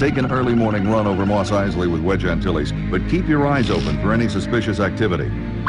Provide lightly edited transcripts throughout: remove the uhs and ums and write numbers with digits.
Take an early morning run over Moss Isley with Wedge Antilles, but keep your eyes open for any suspicious activity.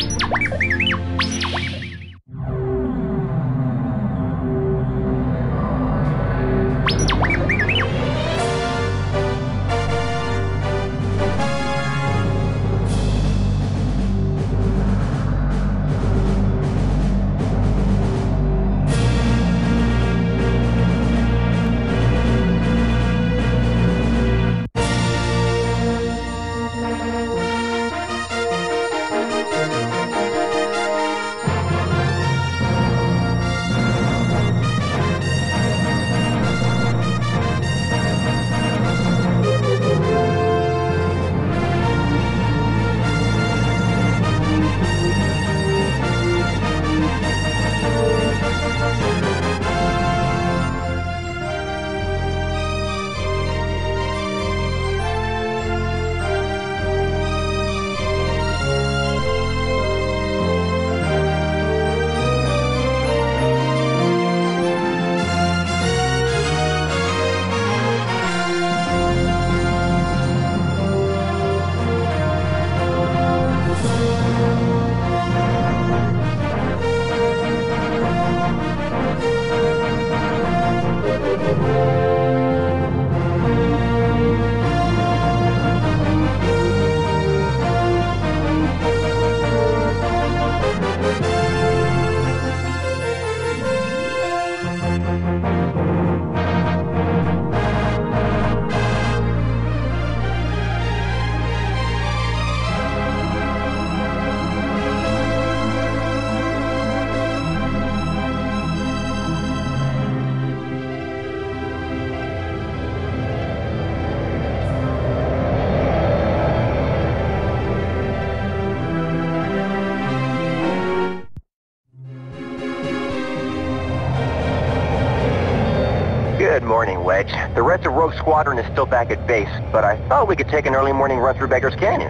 Good morning, Wedge. The rest of Rogue Squadron is still back at base, but I thought we could take an early morning run through Beggar's Canyon.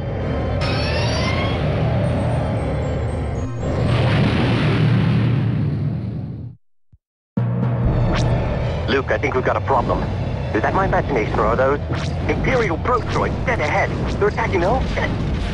Luke, I think we've got a problem. Is that my imagination, or are those Imperial probe droids dead ahead? They're attacking the homestead.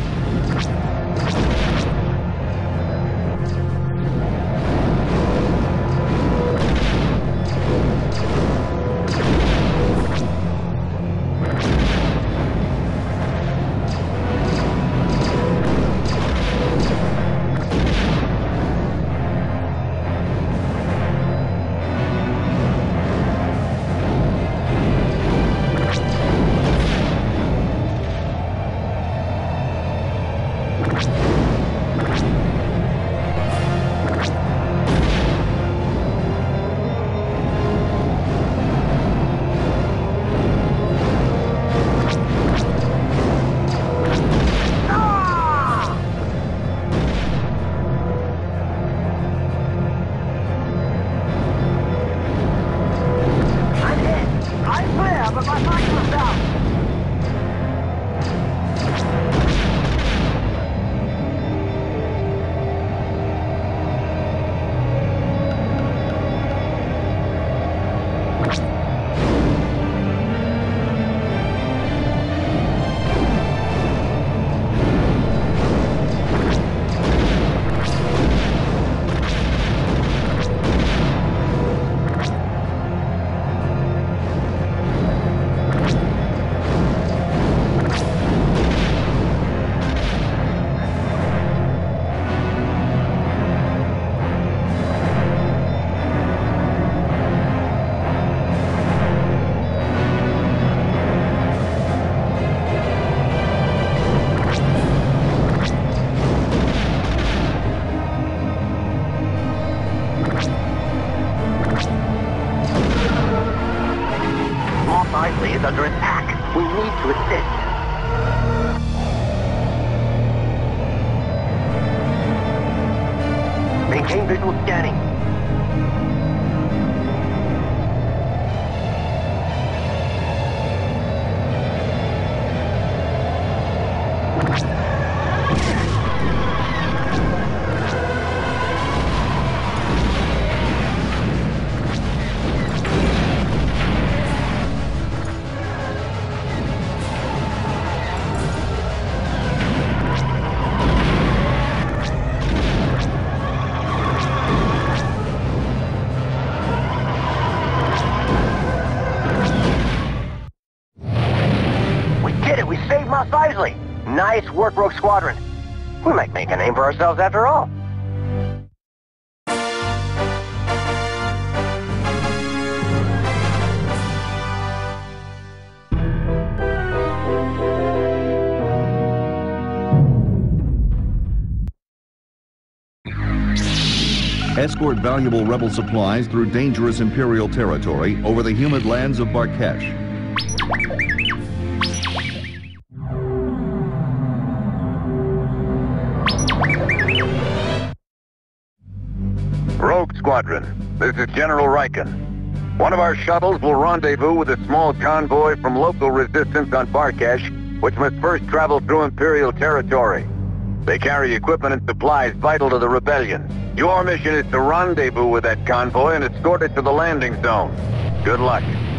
Is under attack. We need to assist. Maintain visual scanning. Nice work, Rogue Squadron. We might make a name for ourselves after all. Escort valuable rebel supplies through dangerous Imperial territory over the humid lands of Barkesh. Rogue Squadron, this is General Riken. One of our shuttles will rendezvous with a small convoy from local resistance on Barkesh, which must first travel through Imperial territory. They carry equipment and supplies vital to the rebellion. Your mission is to rendezvous with that convoy and escort it to the landing zone. Good luck.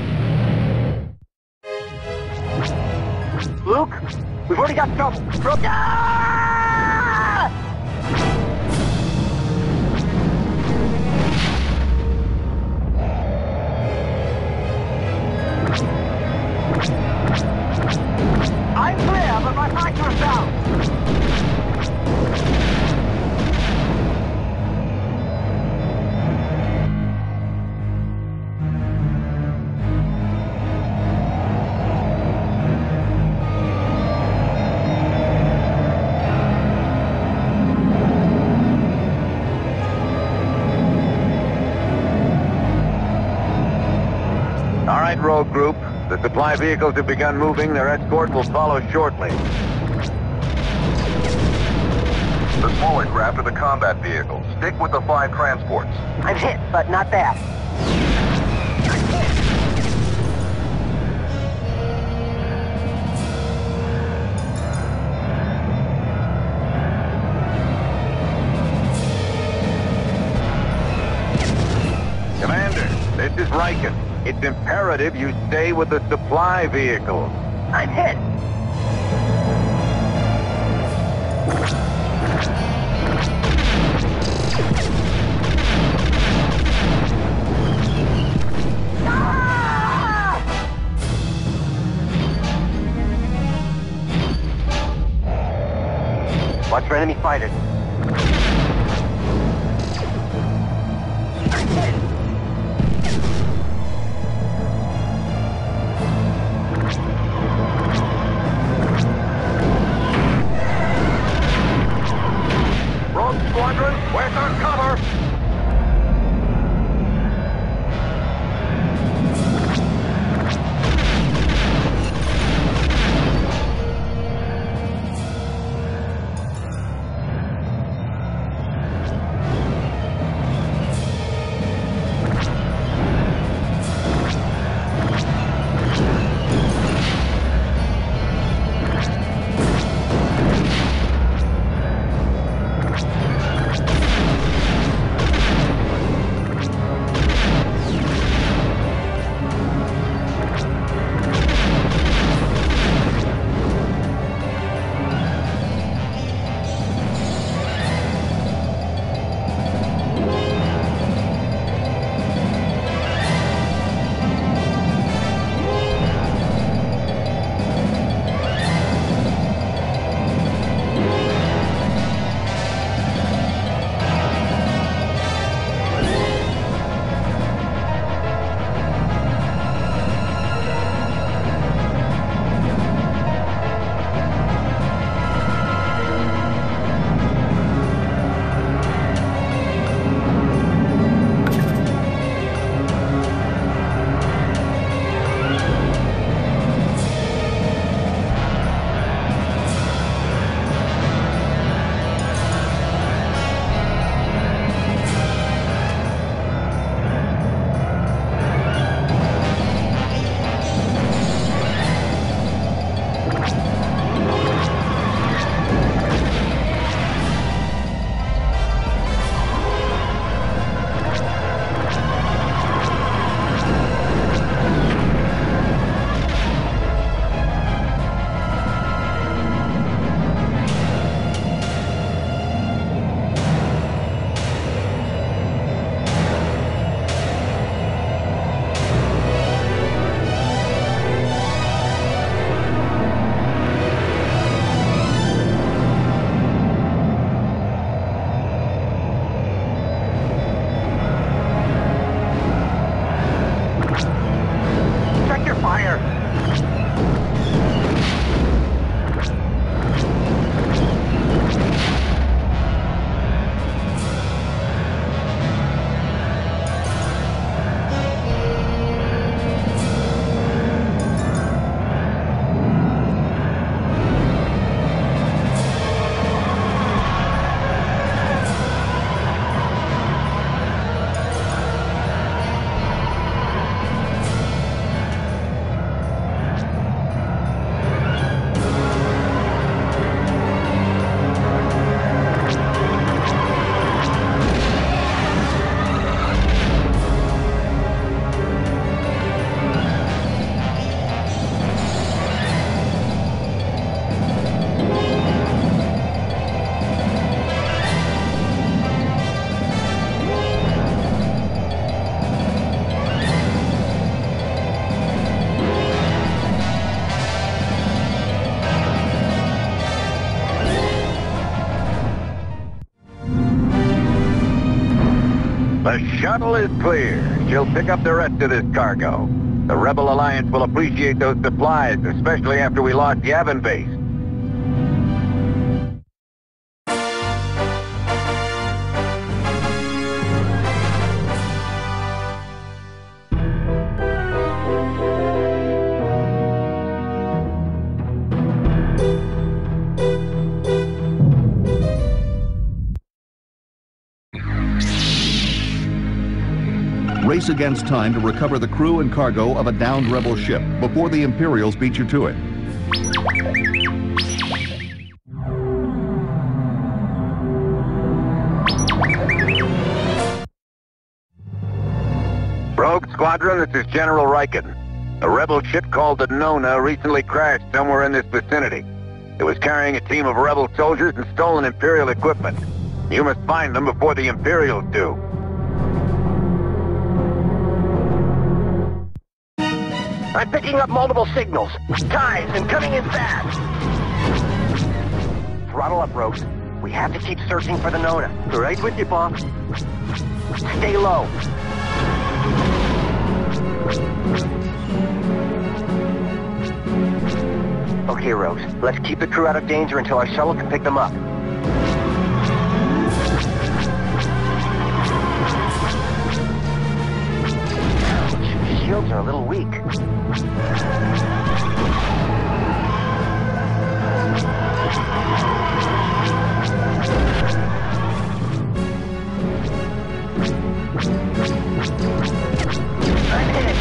Luke, we've already got trouble. I'm clear, but my factor is down. All right, Rogue Group. The supply vehicles have begun moving. Their escort will follow shortly. The smaller craft are the combat vehicles. Stick with the 5 transports. I'm hit, but not bad. Commander, this is Riken. It's imperative you stay with the supply vehicles. I'm hit. Watch for enemy fighters. Rogue Squadron, where's our cover? The shuttle is clear. She'll pick up the rest of this cargo. The Rebel Alliance will appreciate those supplies, especially after we lost Yavin Base. Race against time to recover the crew and cargo of a downed rebel ship before the Imperials beat you to it. Rogue Squadron, this is General Riken. A rebel ship called the Nona recently crashed somewhere in this vicinity. It was carrying a team of rebel soldiers and stolen Imperial equipment. You must find them before the Imperials do. I'm picking up multiple signals. Ties and coming in fast. Throttle up, Rogues. We have to keep searching for the Nona. Right with you, Bob. Stay low. Okay, Rogues. Let's keep the crew out of danger until our shuttle can pick them up. Ouch. Shields are a little weak. I'm hit.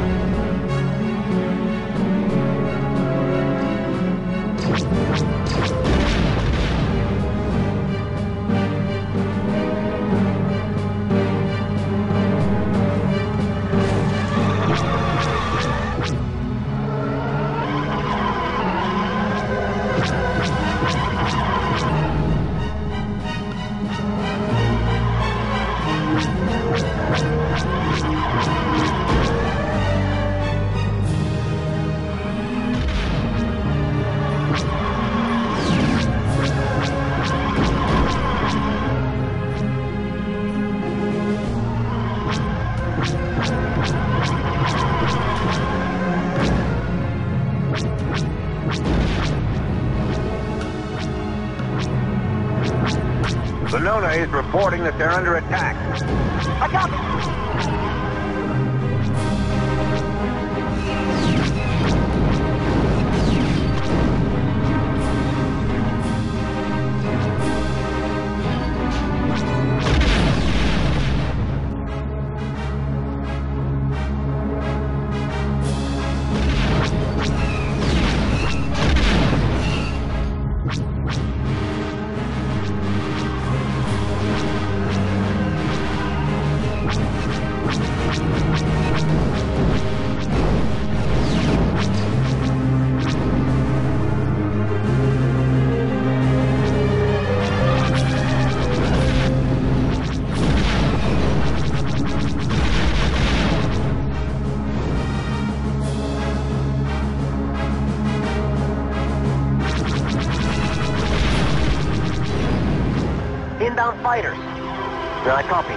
The Nona is reporting that they're under attack. I got it. Inbound fighters. I copy.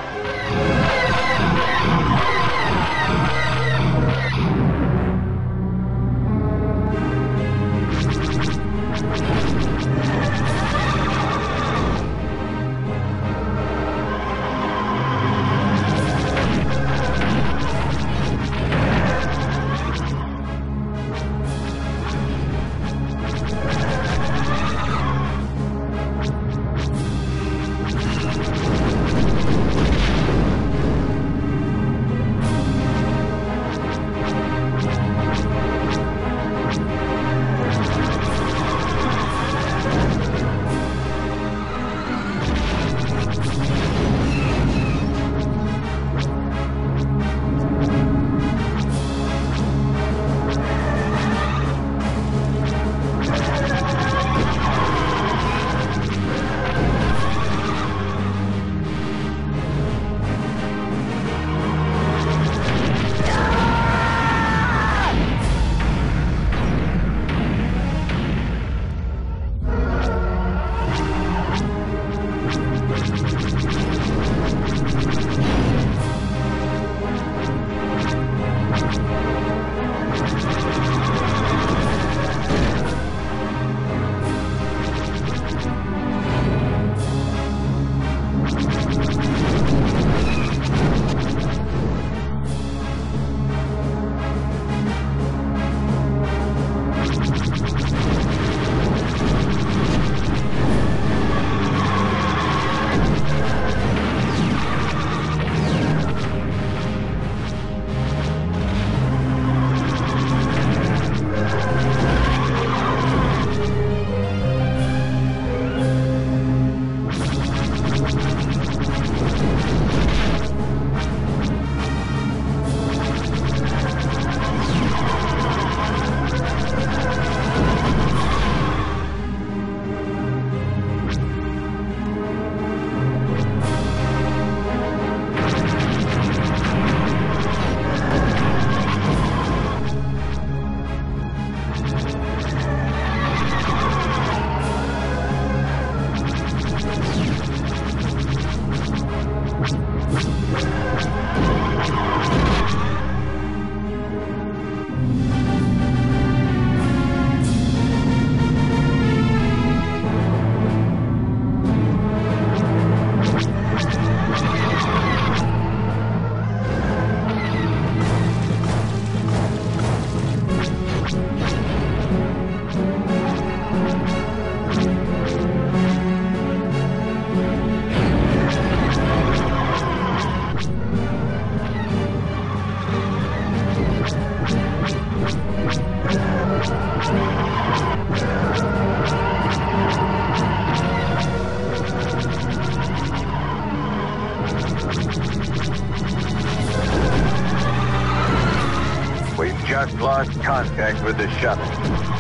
lost contact with the shuttle.